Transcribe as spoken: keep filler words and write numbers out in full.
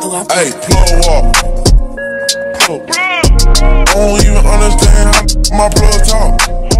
Hey, plug walk. Plug. I don't even understand how my plug talk.